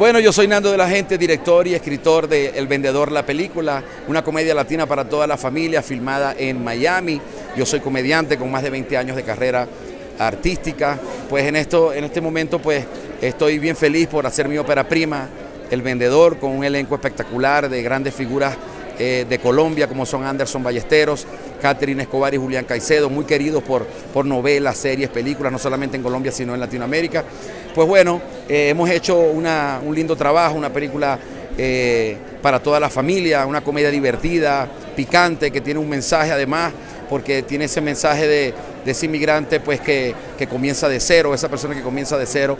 Bueno, yo soy Nando de la Gente, director y escritor de El Vendedor, la película, una comedia latina para toda la familia, filmada en Miami. Yo soy comediante con más de 20 años de carrera artística. Pues en este momento pues estoy bien feliz por hacer mi ópera prima, El Vendedor, con un elenco espectacular de grandes figuras de Colombia, como son Anderson Ballesteros, Catherine Escobar y Julián Caicedo, muy queridos por novelas, series, películas, no solamente en Colombia, sino en Latinoamérica. Pues bueno, hemos hecho un lindo trabajo, una película para toda la familia, una comedia divertida, picante, que tiene un mensaje además, porque tiene ese mensaje de ese inmigrante pues, que comienza de cero, esa persona que comienza de cero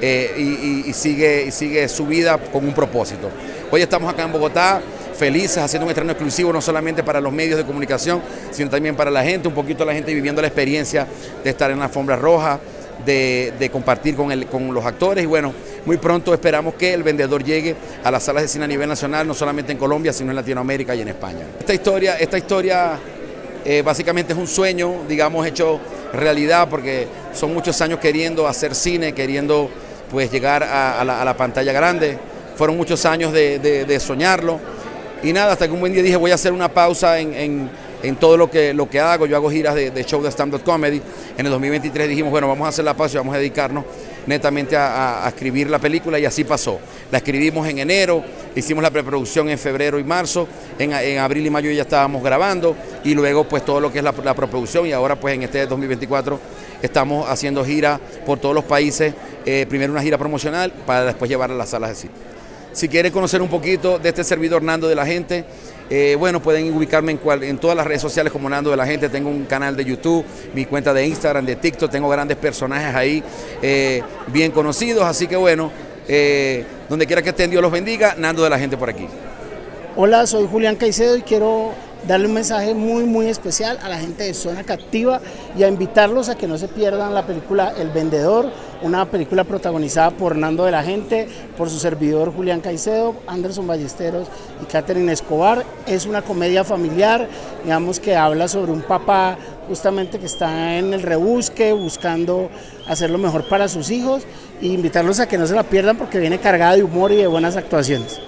y sigue su vida con un propósito. Hoy estamos acá en Bogotá, felices, haciendo un estreno exclusivo no solamente para los medios de comunicación, sino también para la gente, un poquito la gente viviendo la experiencia de estar en la alfombra roja, de compartir con los actores, y bueno, muy pronto esperamos que El Vendedor llegue a las salas de cine a nivel nacional, no solamente en Colombia, sino en Latinoamérica y en España. Esta historia básicamente es un sueño, digamos, hecho realidad, porque son muchos años queriendo hacer cine, queriendo pues llegar a la pantalla grande. Fueron muchos años de soñarlo, y nada, hasta que un buen día dije voy a hacer una pausa en todo lo que hago. Yo hago giras de show de stand-up comedy. En el 2023 dijimos, bueno, vamos a hacer la pausa y vamos a dedicarnos netamente a escribir la película, y así pasó. La escribimos en enero, hicimos la preproducción en febrero y marzo, en abril y mayo ya estábamos grabando, y luego pues todo lo que es la preproducción, y ahora pues en este 2024 estamos haciendo gira por todos los países, primero una gira promocional para después llevarla a las salas de cine. Si quieren conocer un poquito de este servidor Nando de la Gente, bueno, pueden ubicarme en todas las redes sociales como Nando de la Gente. Tengo un canal de YouTube, mi cuenta de Instagram, de TikTok, tengo grandes personajes ahí bien conocidos, así que bueno, donde quiera que estén, Dios los bendiga. Nando de la Gente por aquí. Hola, soy Julián Caicedo y quiero darle un mensaje muy especial a la gente de Zona Captiva y a invitarlos a que no se pierdan la película El Vendedor, una película protagonizada por Nando de la Gente, por su servidor Julián Caicedo, Anderson Ballesteros y Catherine Escobar. Es una comedia familiar, digamos, que habla sobre un papá justamente que está en el rebusque, buscando hacer lo mejor para sus hijos, e invitarlos a que no se la pierdan porque viene cargada de humor y de buenas actuaciones.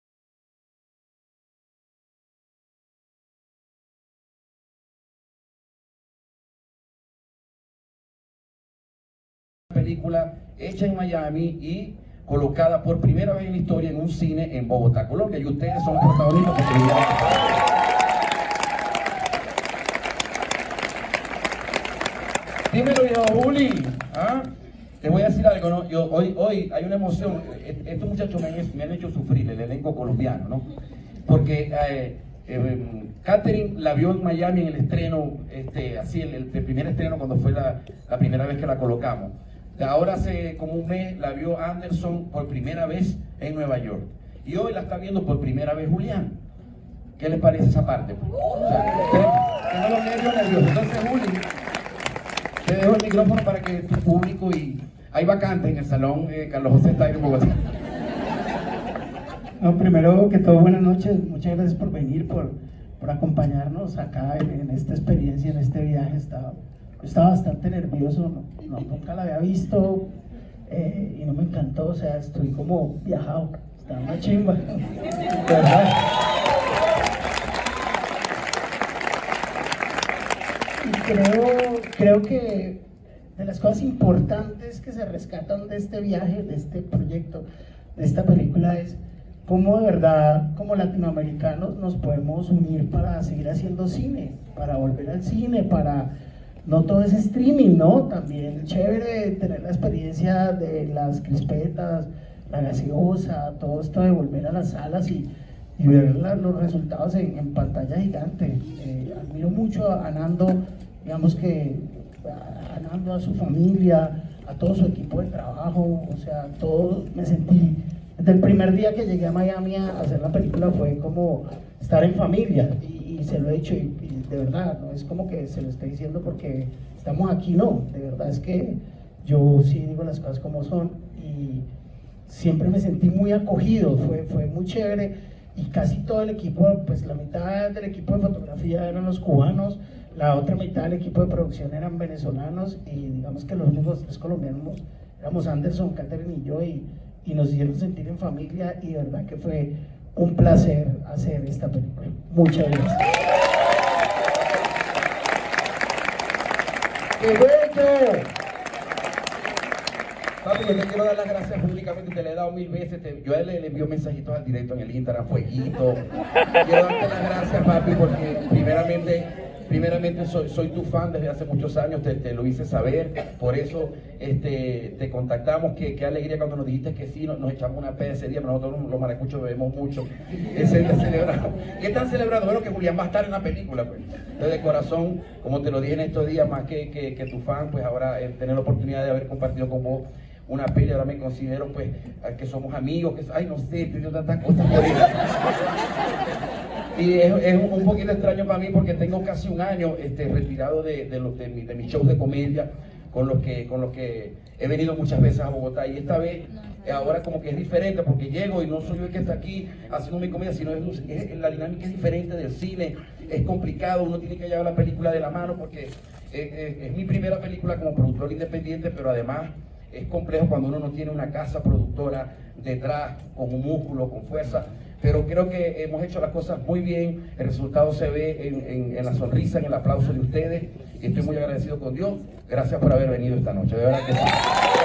Película hecha en Miami y colocada por primera vez en la historia en un cine en Bogotá, Colombia, y ustedes son protagonistas. Dímelo, viejo Juli. ¿Ah? Te voy a decir algo, ¿no? Hoy hay una emoción. Estos muchachos me han hecho sufrir, el elenco colombiano, ¿no? Porque Catherine la vio en Miami en el estreno, así el primer estreno, cuando fue la primera vez que la colocamos. Ahora hace como un mes la vio Anderson por primera vez en Nueva York, y hoy la está viendo por primera vez Julián. ¿Qué les parece esa parte? O sea, tengo los nervios nerviosos. Entonces, Juli, te dejo el micrófono para que tu público, y hay vacantes en el salón Carlos José Tairo en Bogotá. No, primero que todo, buenas noches, muchas gracias por venir, por acompañarnos acá en esta experiencia, en este viaje. Estaba bastante nervioso, nunca la había visto y no me encantó, o sea, estoy como viajado, estaba una chimba, ¿verdad? Y creo que de las cosas importantes que se rescatan de este viaje, de este proyecto, de esta película, es cómo de verdad, como latinoamericanos, nos podemos unir para seguir haciendo cine, para volver al cine, para... No todo es streaming, ¿no? También chévere tener la experiencia de las crispetas, la gaseosa, todo esto de volver a las salas y ver los resultados en pantalla gigante. Admiro mucho a Nando, digamos que a Nando, a su familia, a todo su equipo de trabajo, o sea, todo me sentí... Desde el primer día que llegué a Miami a hacer la película fue como estar en familia, y se lo he dicho, y de verdad, no es como que se lo estoy diciendo porque estamos aquí, no, de verdad es que yo sí digo las cosas como son, y siempre me sentí muy acogido, fue muy chévere, y casi todo el equipo, pues la mitad del equipo de fotografía eran los cubanos, la otra mitad del equipo de producción eran venezolanos, y digamos que los únicos tres colombianos éramos Anderson, Catherine y yo, y y nos hicieron sentir en familia, y de verdad que fue un placer hacer esta película. Muchas gracias. ¡Qué bueno! Papi, yo te quiero dar las gracias públicamente, te le he dado 1000 veces, yo a él le envío mensajitos al directo en el Instagram, fueguito. Quiero darte las gracias, papi, porque primeramente soy tu fan desde hace muchos años, te lo hice saber, por eso te contactamos, qué alegría cuando nos dijiste que sí, nos echamos una peda ese día, pero nosotros los maracuchos bebemos mucho, ese día celebramos. ¿Qué tan celebrado? Bueno, que Julián va a estar en la película, pues. Entonces, de corazón, como te lo dije en estos días, más que tu fan, pues ahora tener la oportunidad de haber compartido con vos una peli, ahora me considero pues que somos amigos, que ay no sé, te digo tantas cosas por ahí. Y es un poquito extraño para mí porque tengo casi un año retirado de mis shows de comedia con los que he venido muchas veces a Bogotá, y esta vez ahora como que es diferente porque llego y no soy yo el que está aquí haciendo mi comedia, sino la dinámica es diferente del cine, es complicado, uno tiene que llevar la película de la mano porque es mi primera película como productor independiente, pero además es complejo cuando uno no tiene una casa productora detrás, con un músculo, con fuerza, pero creo que hemos hecho las cosas muy bien, el resultado se ve en la sonrisa, en el aplauso de ustedes, y estoy muy agradecido con Dios. Gracias por haber venido esta noche, de verdad que sí.